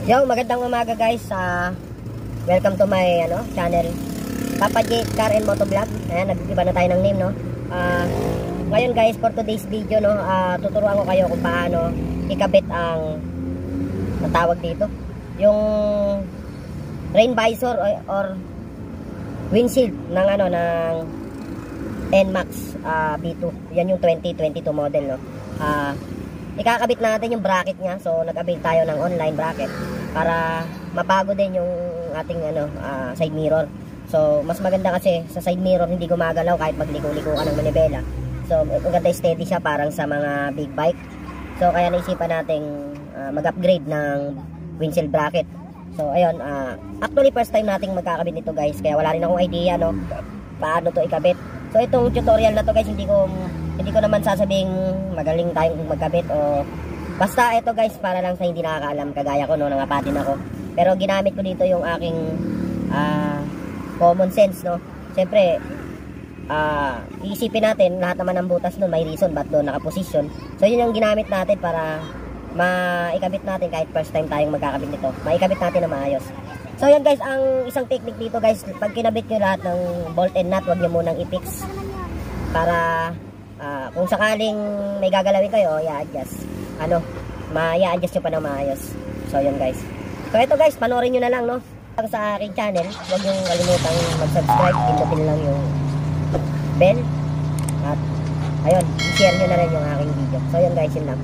Yo, magandang umaga guys. Welcome to my channel, Papa J Car and Moto Vlog. Ayan, nag-iba na tayo ng name, no. Ngayon guys, for today's video, no, tuturuan ko kayo kung paano ikabit ang tawag dito, yung rain visor or windshield ng ng NMAX B2. Yan yung 2022 model, no. Ikakabit natin yung bracket niya. So nag-avail tayo ng online bracket para mabago din yung ating side mirror. So mas maganda kasi sa side mirror hindi gumagalaw kahit magligo-ligo ka ng manibela. So maganda, steady siya parang sa mga big bike. So kaya naisipan nating mag-upgrade ng windshield bracket. So ayun, actually first time nating magkakabit nito guys, kaya wala rin akong idea paano to ikabit. So itong tutorial na to guys, hindi ko naman sasabing magaling tayong magkabit o basta ito guys, para lang sa hindi nakakaalam kagaya ko, no, nangapatin ako. Pero ginamit ko dito yung aking common sense, no. Siyempre iisipin natin lahat naman ng butas nun may reason ba't doon nakaposisyon. So yun yung ginamit natin para maikabit natin kahit first time tayong magkakabit nito, maikabit natin na maayos. So yan guys, ang isang technique dito guys, pag kinabit nyo lahat ng bolt and nut, huwag nyo munang i-fix para kung sakaling may gagalawin kayo, i-adjust ma-adjust nyo pa ng maayos. So yun guys, so ito guys, panoorin nyo na lang, no, sa aking channel. Huwag nyo kalimutang mag-subscribe, pindutin lang yung bell at ayun, i-share nyo na rin yung aking video. So yun guys, yun lang.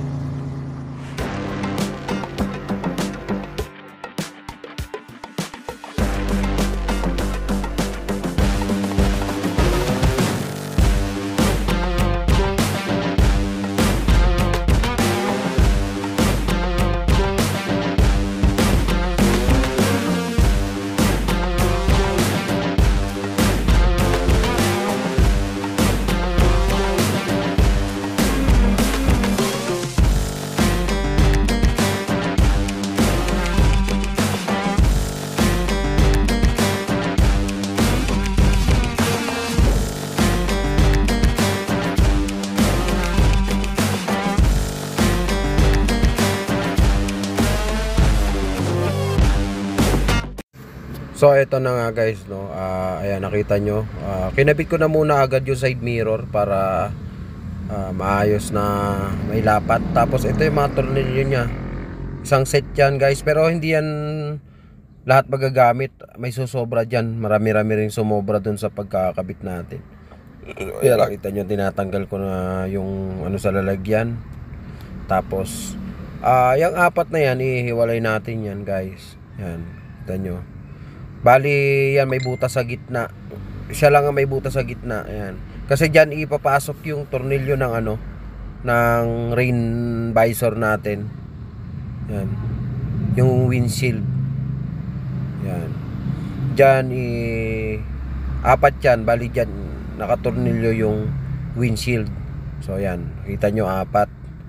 So ito na nga guys, no. Ayan, nakita nyo, kinabit ko na muna agad yung side mirror para maayos na may lapat. Tapos ito yung mga tornilyo nya, isang set yan guys, pero hindi yan lahat magagamit, may susobra dyan, marami-rami rin sumobra dun sa pagkakabit natin. Ayan, nakita nyo, tinatanggal ko na yung sa lalagyan. Tapos yung apat na yan, ihiwalay natin yan guys. Yan, kita nyo. Bali, yan, may butas sa gitna. Siya lang ang may butas sa gitna. Ayan. Kasi dyan ipapasok yung tornilyo ng ng rain visor natin. Yan. Yung windshield. Yan. Dyan apat yan. Bali dyan nakatornilyo yung windshield. So yan. Kita nyo, apat.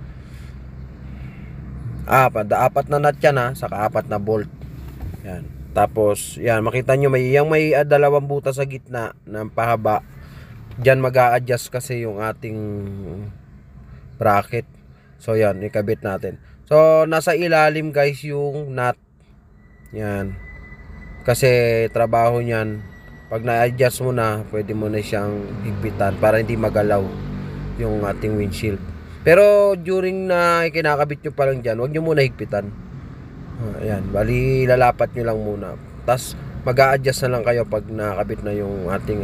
Apat na nut yan, saka apat na bolt. Yan. Tapos, yan, makita nyo, may dalawang butas sa gitna ng pahaba. Diyan mag-a-adjust kasi yung ating bracket. So, yan, ikabit natin. So, nasa ilalim guys yung nut. Yan. Kasi, trabaho niyan, pag na-adjust mo na, pwede mo na siyang higpitan para hindi magalaw yung ating windshield. Pero, during na kinakabit nyo pa lang dyan, huwag nyo muna higpitan. Ayan, bali lalapat nyo lang muna. Tapos mag-a-adjust na lang kayo pag nakakabit na yung ating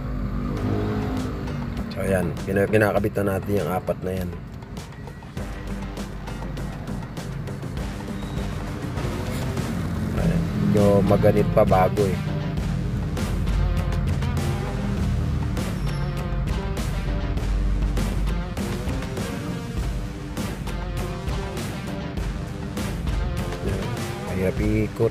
So ayan, kinakabit na natin yung apat na yan. Ayan, medyo maganit pa bago Hirap ikot.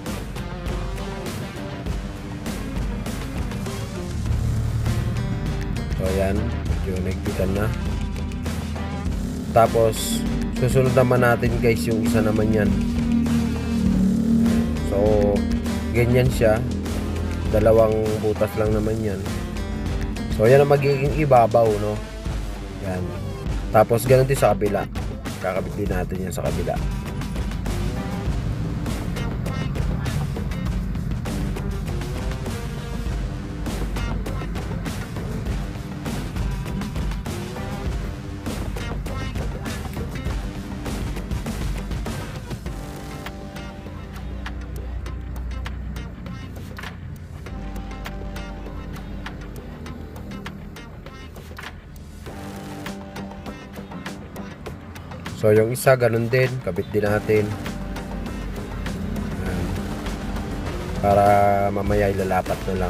So ayan, yung nagpitan na. Tapos susunod naman natin guys yung isa naman yan. So ganyan siya, dalawang butas lang naman yan. So yan ang magiging ibabaw, no. Yan. Tapos ganun din sa kabila, kakabit din natin yan sa kabila. So yung isa ganun din, kabit din natin. Ayan. Para mamaya ilalapat na lang.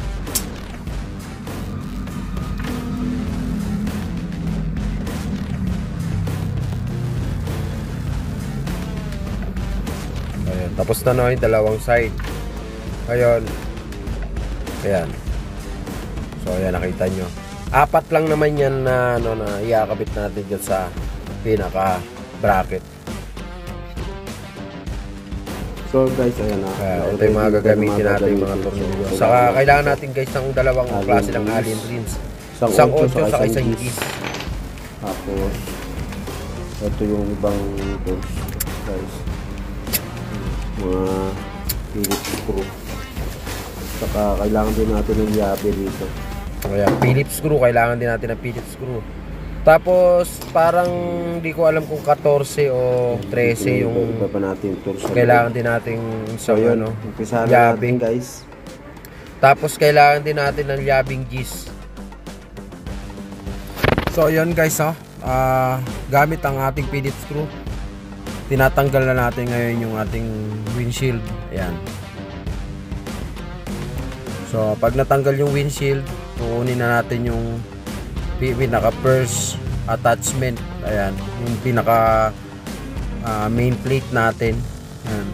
Ayan, tapos na yung dalawang side. Ngayon, ayan. So ayan, nakita nyo. Apat lang naman yan na, na iakabit natin dyan sa pinaka bracket. So guys, ayan na. Ito yung mga gagamitin natin yung mga tornilyo. Saka kailangan natin guys ng dalawang klase ng allen rings. Isang 8 saka isang gis. Tapos ito yung ibang tools guys. Mga Phillips screw. Saka kailangan din natin ng yabe dito. Kaya Phillips screw, kailangan din natin ng Phillips screw. Tapos parang hindi ko alam kung 14 o 13 yung iba pa natin tools. kailangan din nating So yun, umpisahan natin guys. Tapos kailangan din natin ng yabing gis. So yun guys, gamit ang ating Phillips screw, tinatanggal na natin ngayon yung ating windshield. Ayan. So pag natanggal yung windshield, kukunin na natin yung pinaka first attachment. Ayan, yung pinaka main plate natin. Ayan.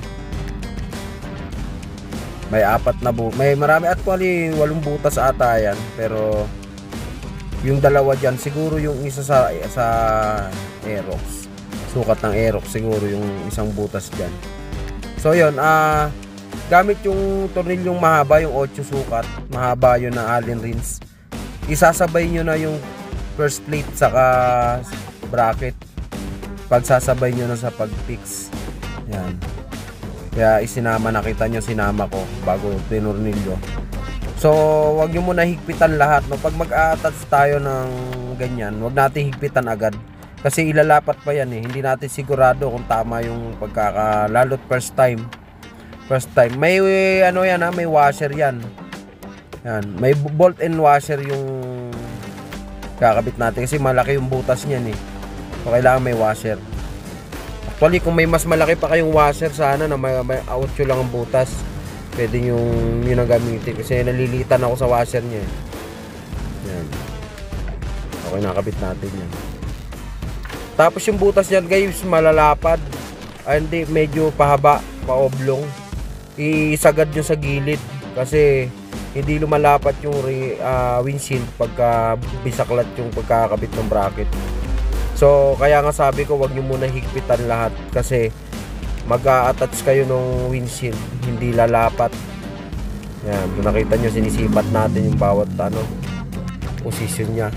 May apat na may marami, actually 8 butas ata yan, pero yung dalawa dyan siguro yung isa sa Aerox, sukat ng Aerox siguro yung isang butas dyan. So yun, gamit yung tornilyong mahaba, yung 8 sukat, mahaba yun na allen rings. Isasabay nyo na yung first plate saka bracket. Pagsasabay nyo na sa pag-fix. Yan. Kaya isinama, nakita nyo sinama ko bago tinurnilyo. So wag nyo muna higpitan lahat, no? Pag mag-a-attach tayo ng ganyan, wag natin higpitan agad. Kasi ilalapat pa yan eh. Hindi natin sigurado kung tama yung lalot first time. May ano yan, may washer yan. Yan, may bolt and washer yung kakabit natin kasi malaki yung butas niyan eh. So kailangan may washer. Actually, kung may mas malaki pa kayong washer, sana na may 8 lang ang butas. Pwede yung yun ang gamitin kasi nalilitan ako sa washer niya eh. Yan. Okay, nakabit natin yan. Tapos yung butas niyan guys, malalapad. Hindi, medyo pahaba, paoblong. Isagad nyo sa gilid kasi hindi lumalapat yung windshield pagka bisaklat yung pagkakabit ng bracket. So kaya nga sabi ko, wag nyo muna higpitan lahat kasi mag-a-attach kayo ng windshield, hindi lalapat. Yan, nakita nyo sinisipat natin yung bawat position nya.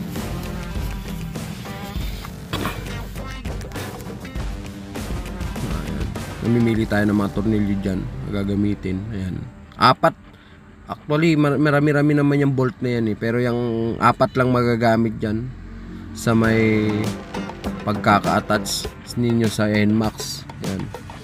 Namimili tayo ng mga tornilyo dyan gagamitin. Ayan, 4. Actually marami-rami naman yung bolt na yan eh, pero yung 4 lang magagamit dyan sa may pagkaka-attach ninyo sa NMAX. Ayan.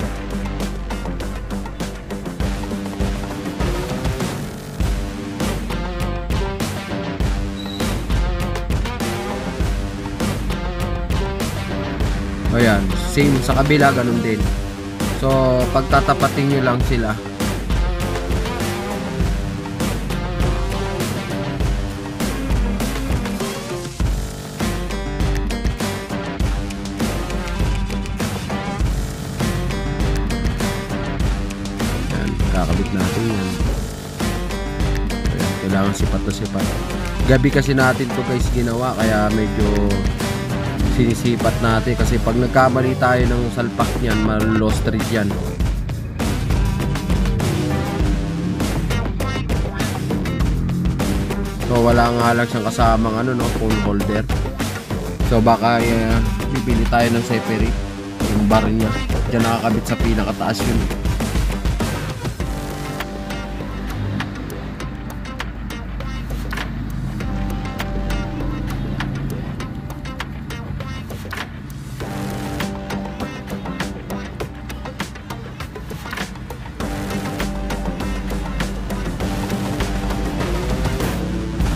Ayan, same sa kabila, ganun din. So pagtatapatin nyo lang sila. Ayan, kakabit natin yan. Ayan, kailangan sipat na sipat. Gabi kasi natin to guys ginawa, kaya medyo sinisipat natin kasi pag nagkamali tayo ng salpak niyan, mal-lost street yan. So wala nga lang siyang kasamang phone holder. So baka bibili tayo ng separate yung bar niya. Diyan nakakabit sa pinakataas yun.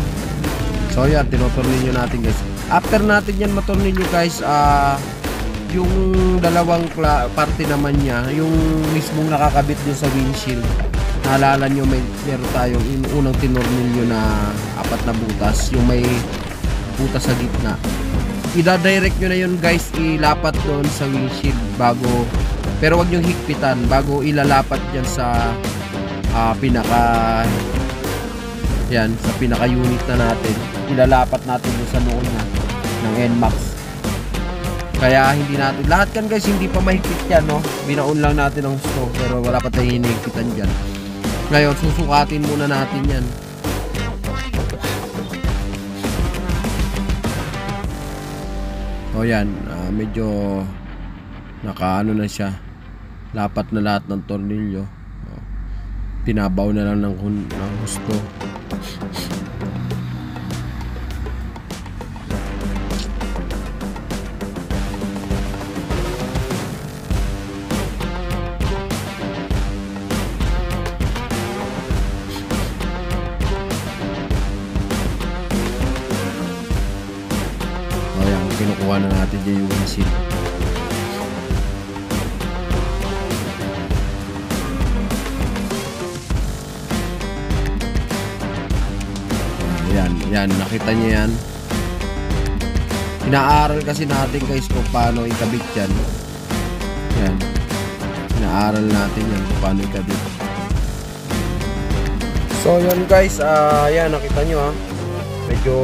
So yan, tinotornilyo natin guys. After natin yan matornilyo guys, yung dalawang parte naman niya, yung mismong nakakabit dun sa windshield. Naalala nyo, meron tayong unang tinornilyo na 4 na butas, yung may butas sa gitna. Ida-direct nyo na yun guys, ilapat doon sa windshield bago, pero wag nyo higpitan bago ilalapat dyan sa pinaka unit na natin. Ilalapat natin doon sa noon na ng NMAX. Kaya hindi natin, lahat kan guys hindi pa mahigpit yan, no? Binaon lang natin ang gusto, pero wala pa tayong hinihigpitan dyan. Ngayon, susukatin muna natin yan. O yan, medyo nakaano na siya. Lapat na lahat ng tornilyo. Tinabaw na lang ng gusto. Kinukuha na natin dyan yung windshield. Yan, nakita nyo yan. Inaaral kasi natin guys kung paano ikabit yan. Yan, inaaral natin yan kung paano ikabit. So yan guys, yan nakita nyo medyo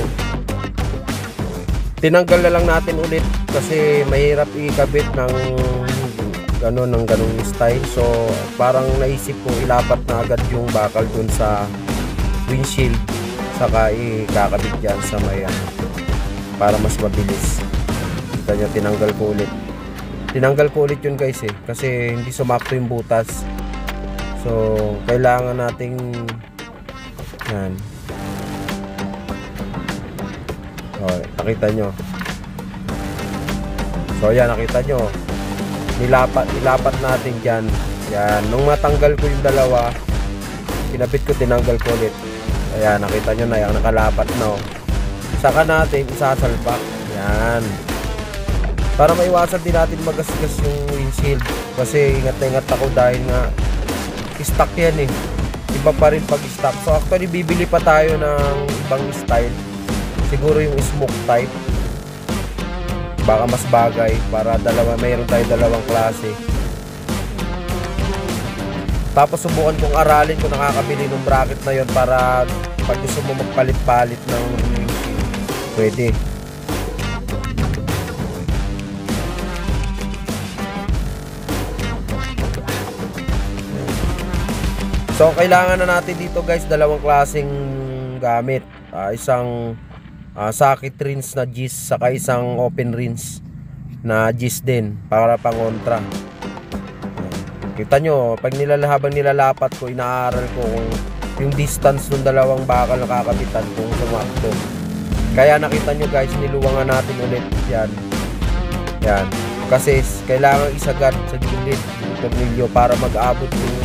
tinanggal na lang natin ulit kasi mahirap ikabit ng ganong style. So parang naisip ko ilapat na agad yung bakal dun sa windshield, saka ikakabit dyan sa may para mas mabilis. Kita nyo, tinanggal ko ulit yun guys kasi hindi sumakto yung butas. So kailangan nating yan. Nakita nyo. So yan, nakita nyo. Ilapat natin dyan. Yan, nung matanggal ko yung dalawa, kinabit ko, tinanggal ko ulit. Ayan, nakita nyo na yan, nakalapat na. Saka natin isasalpak. Yan, para maiwasan din natin magasgas yung windshield. Kasi ingat na ingat ako dahil nga stock yan iba pa rin pag stock. So actually bibili pa tayo ng ibang style, siguro yung smoke type, baka mas bagay para mayroon tayo dalawang klase. Tapos subukan kong aralin kung nakakabili ng bracket na yon para pag gusto mo magpalit-palit ng pwede. So kailangan na natin dito guys dalawang klaseng gamit. Isang socket rinse na gis, saka isang open rinse na gis din para pangontra. Kita nyo, pag habang nilalapat ko, inaaral ko kung yung distance ng dalawang bakal na kakabitan kung sumakto. Kaya nakita nyo guys, niluwangan natin ulit yan. Yan, kasi kailangan isagad sa gilid yung tornilyo para mag-abot yung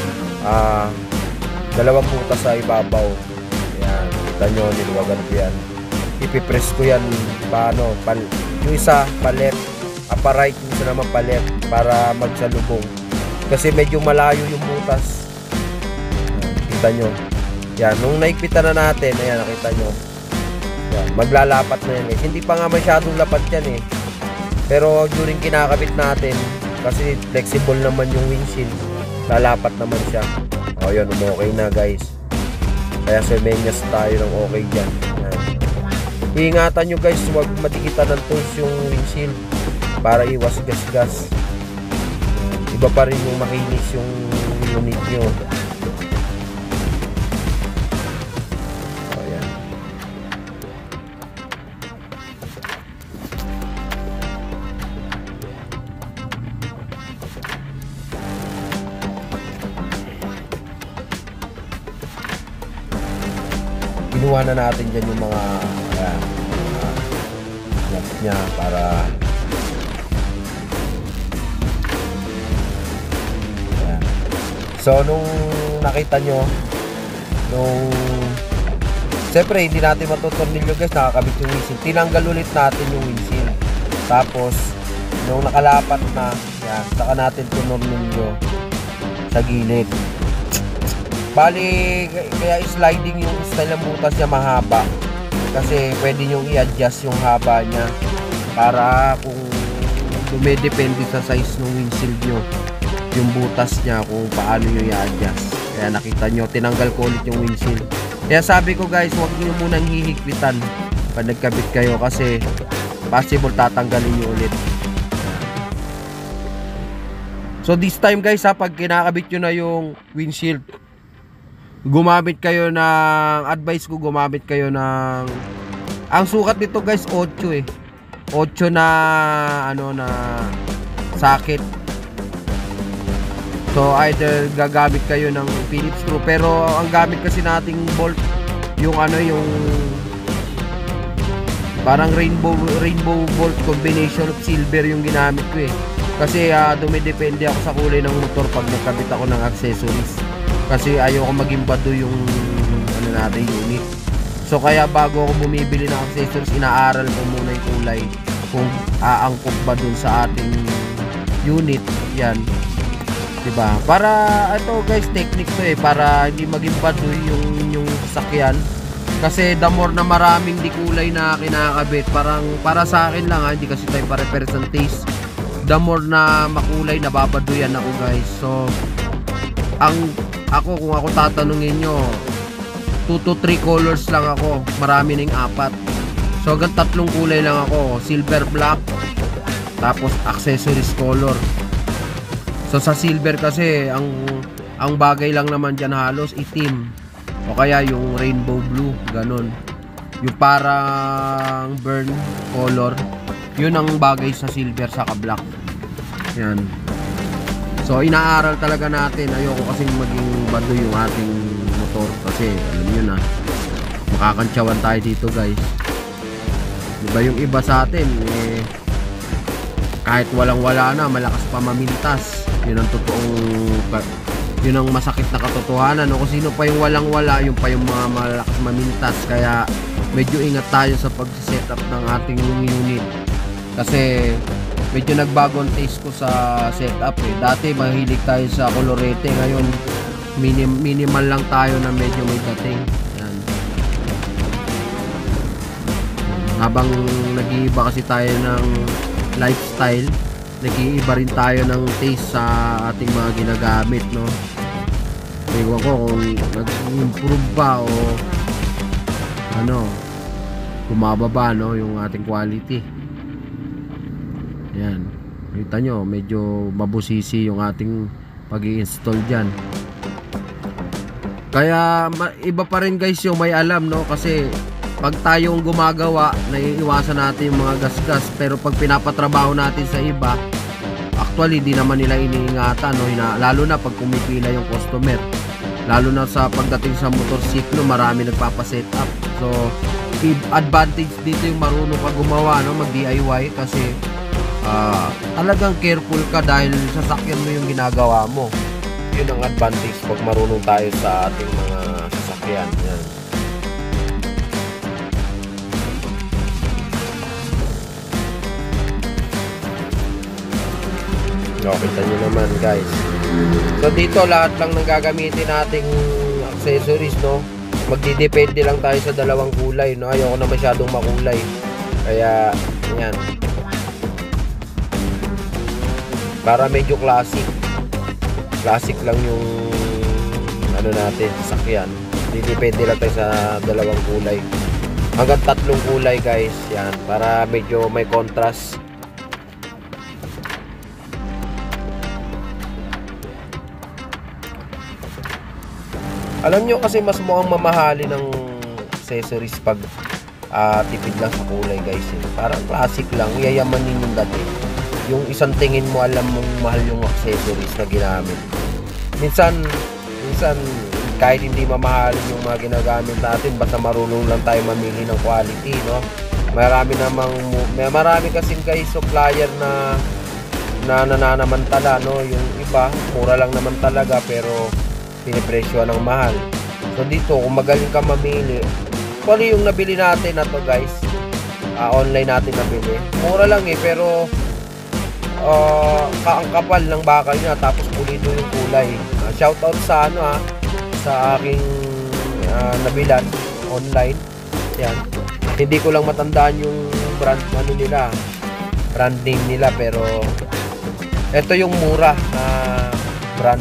dalawang butas sa ibabaw. Yan, kita nyo, niluwagan ko yan. Ipipress ko yan paano, yung isa pa left, right, yung isa naman pa left para magsalubong. Kasi medyo malayo yung butas. Kita nyo. Yan, nung naikpitan na natin, ayan, nakita nyo. Yan, maglalapat na yan. Hindi pa nga masyadong lapat yan Pero during kinakabit natin, kasi flexible naman yung windshield, lalapat naman siya. O yun, okay na guys. Kaya semenyas tayo ng okay dyan. Yan. Iingatan nyo guys, huwag madikitan ng tools yung windshield para iwas gas-gas. Iba pa rin yung makinis yung unit nyo. Ayan. Kinuha na natin dyan yung mga nuts niya para so nung nakita nyo, siyempre hindi natin matutornilyo guys, nakakabit yung windshield. Tinanggal ulit natin yung windshield. Tapos Yung nakalapat na, yan, saka natin tunurnilyo sa gilid. Bali, kaya sliding yung style ng butas niya mahaba. Kasi pwede nyo i-adjust yung haba niya para kung dumidepende sa size ng windshield nyo yung butas niya kung paano nyo i-adjust. Kaya nakita nyo, tinanggal ko ulit yung windshield. Kaya sabi ko guys, huwag nyo munang hihigpitan pag nagkabit kayo kasi possible tatanggalin nyo ulit. So this time guys ha, pag kinakabit nyo na yung windshield, gumamit kayo ng, advice ko gumamit kayo ng, ang sukat nito guys 8 eh, 8 na ano na socket. So either gagamit kayo ng Phillips screw, pero ang gamit kasi nating bolt yung ano, yung parang rainbow bolt combination of silver yung ginamit ko eh. Kasi dumidepende ako sa kulay ng motor pag nagkabit ako ng accessories. Kasi ayoko maging bado yung ano natin unit. So kaya bago ako bumibili ng accessories, inaaral ko muna yung kulay kung aangkop ba dun sa ating unit. Yan, diba? Para ito guys, technique to eh, para hindi maging bado yung sasakyan. Kasi the more na maraming di kulay na kinakabit, parang para sa akin lang hindi kasi tayo pare-pares ng taste. The more na makulay, nababaduyan ako guys. So ako kung ako tatanungin nyo, 2 to 3 colors lang ako, marami ning 4. So hanggang 3 kulay lang ako, silver, black, tapos accessories color. So sa silver kasi ang bagay lang naman dyan halos itim o kaya yung rainbow blue, ganun, yung parang burn color, yun ang bagay sa silver saka black. Yan. So inaaral talaga natin, ayoko kasing maging bado yung ating motor kasi alam nyo na, makakantsawan tayo dito guys. Diba yung iba sa atin eh, kahit walang wala na, malakas pa mamintas. Yun ang totoong, yun ang masakit na katotohanan, no? Kung sino pa yung walang wala, yung pa yung mga malakas mamintas. Kaya medyo ingat tayo sa pag-setup ng ating unit kasi medyo nagbago ang taste ko sa setup eh. Dati mahilig tayo sa kolorete, ngayon minimal lang tayo na medyo may dating. Yan. Habang nag-iiba kasi tayo ng lifestyle, nag-iiba rin tayo ng taste sa ating mga ginagamit, no? Ewan ko kung nag-improve ba o ano, bumababa, no, yung ating quality. Yan, kita nyo, medyo mabusisi yung ating pag-i-install dyan. Kaya iba pa rin guys yung may alam, no? Kasi pag tayong gumagawa, naiiwasan natin yung mga gasgas. Pero pag pinapatrabaho natin sa iba, actually di naman nila iniingatan, no? Lalo na pag pumipila yung customer, lalo na sa pagdating sa motorsiklo, marami nagpapasetup. So advantage dito yung marunong ka gumawa, no? Mag DIY kasi talagang careful ka dahil sasakyan mo yung ginagawa mo. Yun ang advantage pag marunong tayo sa ating mga sasakyan. Yan. Kita nyo naman guys. So dito lahat lang ng gagamitin nating accessories, no? Magdidepende lang tayo sa dalawang kulay, no? Ayoko na masyadong makulay. Kaya yan, para medyo classic lang yung ano natin, sasakyan. Depende lang tayo sa dalawang kulay hanggang 3 kulay guys. Yan, para medyo may contrast. Alam nyo kasi mas mukhang mamahali ng accessories pag tipid lang sa kulay guys eh. Parang classic lang, yayamanin yung dati. Yung isang tingin mo, alam mong mahal yung accessories na ginamit. Minsan kahit hindi mamahalin yung mga ginagamit natin, basta marunong lang tayo mamili ng quality, no? Marami kasing guys supplier na nananamantala, no? Yung iba mura lang naman talaga pero pinipresyo ng mahal. So dito kung magaling ka mamili, actually yung nabili natin na to guys, online natin nabili, mura lang eh, pero ang kapal ng bakal niya, tapos pulido yung kulay. Shoutout sa sa aking nabilan online. Yan. Hindi ko lang matandaan yung brand brand name nila, pero ito yung mura na brand.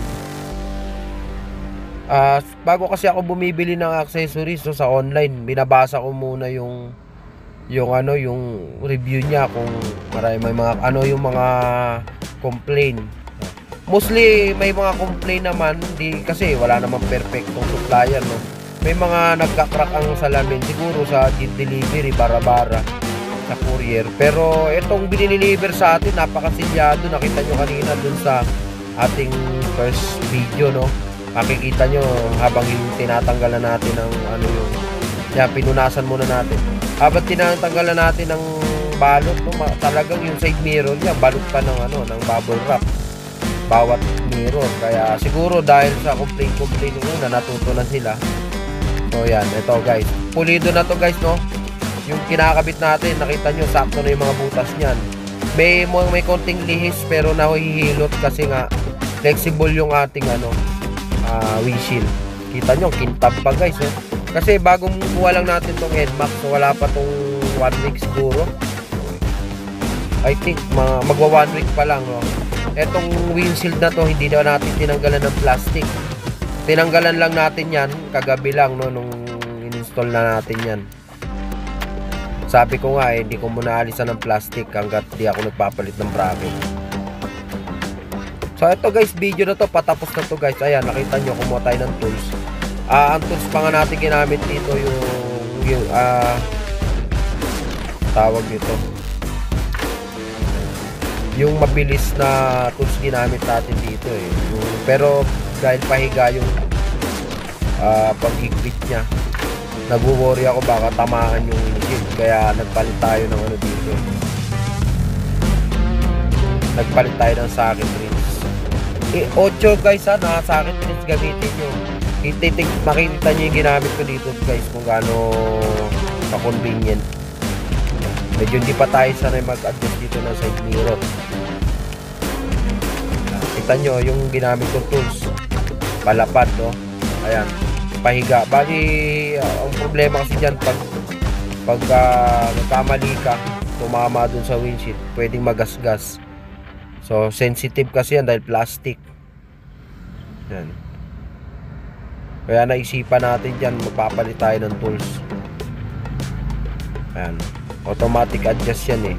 Bago kasi ako bumibili ng accessories sa online, binabasa ko muna yung review niya, kung may mga yung mga complaint. Mostly may mga complaint naman, kasi wala namang perfectong supplier, no. May mga nagka-crack ang salamin siguro sa delivery, bara-bara sa courier. Pero itong binideliver sa atin, napakasilyado. Nakita nyo kanina dun sa ating first video, no. Makikita nyo habang tinatanggalan natin ng pinunasan muna natin. Habang tinatanggalan natin ng balot, no, talagang yung side mirror niya balot pa ng ng bubble wrap bawat mirror. Kaya siguro dahil sa complaint una, natuto na sila. So yan, ito guys, pulido na to guys, no. Yung kinakabit natin, nakita nyo sakto na yung mga butas niyan. May konting lihis pero nahihilot kasi nga flexible yung ating windshield. Kita nyo, kintab pa guys, no? Kasi bagong kuha lang natin tong NMAX, so wala pa tong 1 week siguro. I think magwa 1 week pa lang, no. Etong windshield na to, hindi na natin tinanggalan ng plastic. Tinanggalan lang natin yan kagabi lang, no, nung in-install na natin yan. Sabi ko nga hindi ko muna alisan ng plastic hanggat di ako nagpapalit ng bracket. So ito guys, video na to, patapos na to guys. Ayan, nakita nyo, kumuha tayo ng tools. Ang tools pa nga natin ginamit dito yung tawag dito, yung mabilis na tools ginamit natin dito pero dahil pahiga yung paghigpit niya, nagwo-worry ako baka tamaan yung windshield, kaya nagpalit tayo ng dito. Nagpalit tayo ng socket rings. 8 guys, socket rings gamitin nyo. Makikita nyo yung ginamit ko dito guys, kung gaano ka-convenient. Medyo hindi pa tayo sanay mag-adjust dito ng side mirror. Kita nyo yung ginamit kong tools, palapad, no. Ayan, pahiga. Bali, ang problema kasi dyan, pag nagkamali ka, tumama dun sa windshield, pwedeng magasgas. So sensitive kasi yan dahil plastic. Yan. Kaya naisipan natin dyan, magpapalit tayo ng tools. Ayan, automatic adjust yan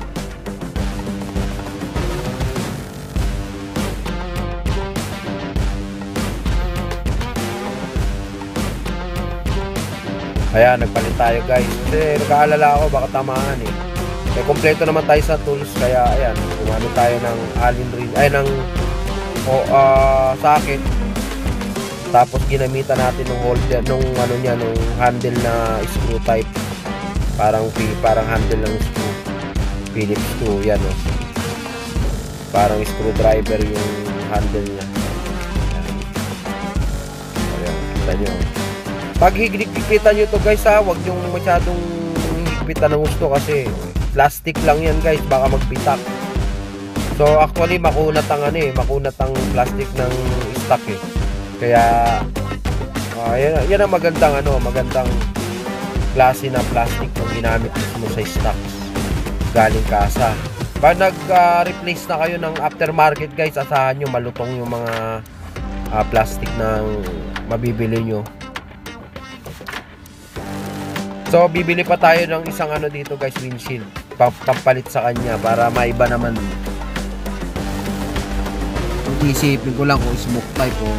Ayan, nagpalit tayo guys. Kasi nag-aalala ako baka tamaan Kaya kompleto naman tayo sa tools. Kaya ayan, gumamit tayo ng allen ring, ng socket. Tapos ginamitan natin ng holder, nung handle na screw type. Parang handle ng screw. Phillips screw, yan Parang screwdriver yung handle niya. Ayan, kita nyo. Pag higpitan nyo to guys, huwag nyo masyadong higpitan ng gusto kasi plastic lang yan guys, baka magpitak. So actually makunat ang plastic ng stock Kaya yan ang magandang klase na plastic yung ginamit mo sa stocks galing kasa. Pag nag-replace na kayo ng aftermarket guys, asahan nyo malutong yung mga plastic na mabibili nyo. So bibili pa tayo ng isang dito guys, windshield, pampalit sa kanya para maiba naman. Isipin ko lang kung smoke type o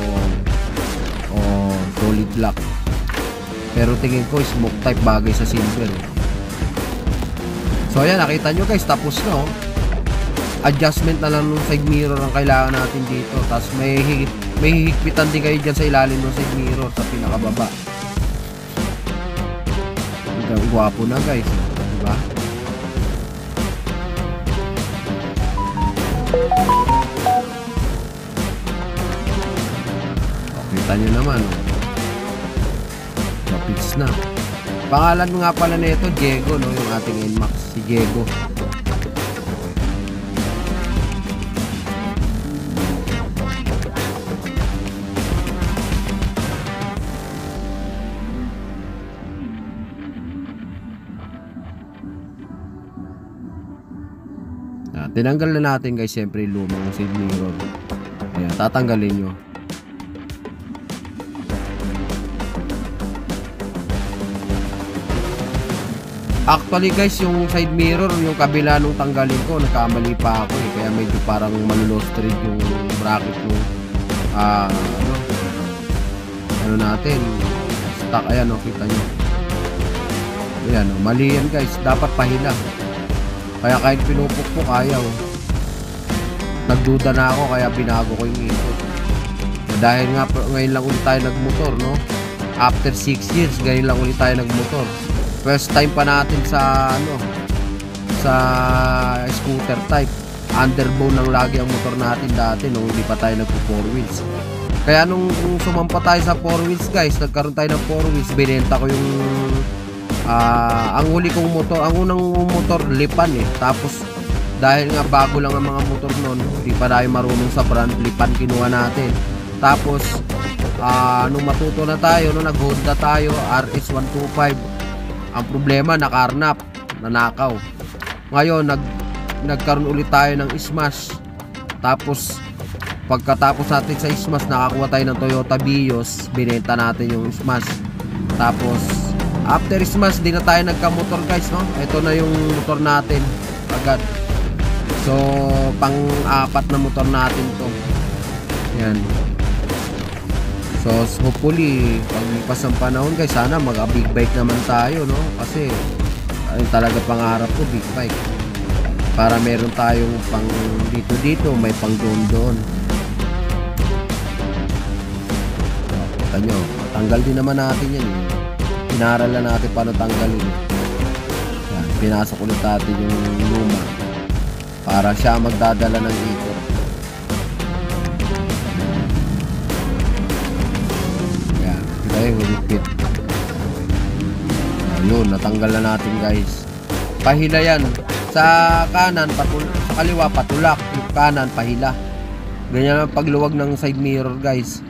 solid black, pero tingin ko smoke type bagay sa silver. So ayan, nakita nyo guys, tapos na adjustment na lang ng side mirror ang kailangan natin dito. Tapos may hihigpitan din kayo dyan sa ilalim ng side mirror sa pinakababa. Gwapo na guys, diba? Kita nyo naman mapix na. Pangalan nga pala nito Diego, no, yung ating NMAX, si Diego. Tinanggal na natin guys, siyempre yung lumang side mirror. Ayan, tatanggalin nyo. Actually guys, yung side mirror, yung kabila nung tanggalin ko, nagkamali pa ako eh. Kaya medyo parang malulostrid yung bracket nung ano natin. Stock, ayan o, kita nyo. Ayan o, mali yan guys, dapat pahila. Kaya kahit pinupukpok, ayaw. Nagduda na ako, kaya binago ko yung ikot. Dahil nga ngayon lang ulit tayo nagmotor, no? After 6 years, ngayon lang ulit tayo nagmotor. First time pa natin sa sa scooter type. Underbone lang lagi ang motor natin dati nung hindi pa tayo nagpo 4 wheels. Kaya nung sumampa tayo sa 4 wheels guys, nagkaroon tayo ng 4 wheels, binenta ko yung ang huli kong motor, ang unang motor Lipan eh. Tapos dahil nga bago lang ang mga motor noon, hindi pa tayo marunong sa brand, Lipan kinuha natin. Tapos nung matuto na tayo, nung nag-Honda tayo, RS125. Ang problema, nakarnap, nanakaw. Ngayon, nagkaroon ulit tayo ng Smash. Tapos, pagkatapos natin sa Smash, nakakuha tayo ng Toyota Vios. Binenta natin yung Smash. Tapos, after Smash, di na tayo nagka-motor guys, no? Ito na yung motor natin. Agad. So, pang-apat na motor natin to. Yan. So hopefully paglipas ng panahon guys, sana mag-big bike naman tayo, no? Kasi ayun talaga pangarap ko, big bike. Para meron tayong pang dito, may pang doon. Kita nyo, tanggal din naman natin yan eh. Pinaralan natin paano tanggalin. Yan, pinasok ulit natin yung luma para siya magdadala ng ikot. Ay, hulipit. Ayun, natanggal na natin guys. Pahila yan. Sa kanan, sa kaliwa, patulak. Yung kanan, pahila. Ganyan ang pagluwag ng side mirror guys.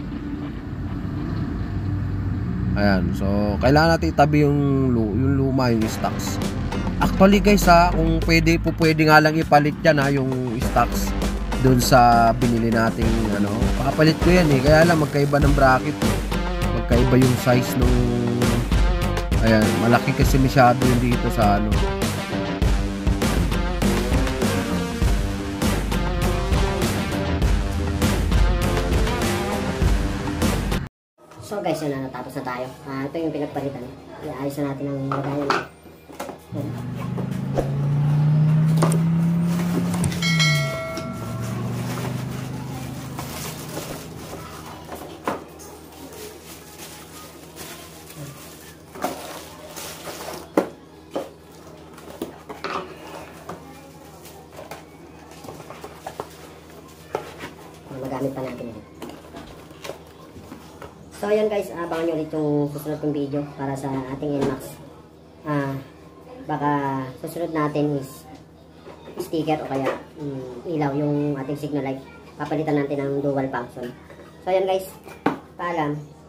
Ayan, so kailangan natin itabi yung luma, yung stocks. Actually guys kung pwede nga lang ipalit yan yung stocks doon sa binili nating pakapalit ko yan eh. Kaya lang magkaiba ng bracket eh. Magkaiba yung size nung ayan, malaki kasi masyado yung dito sa So guys, yun na, natapos na tayo. Ito yung pinagpalitan. Iayos na natin ang lagayan. Magamit pa natin ito. So ayan guys, abangan nyo ulit yung susunod kong video para sa ating NMAX. Baka susunod natin is sticker o kaya ilaw yung ating signal light. Papalitan natin ng dual function. So ayan guys, paalam.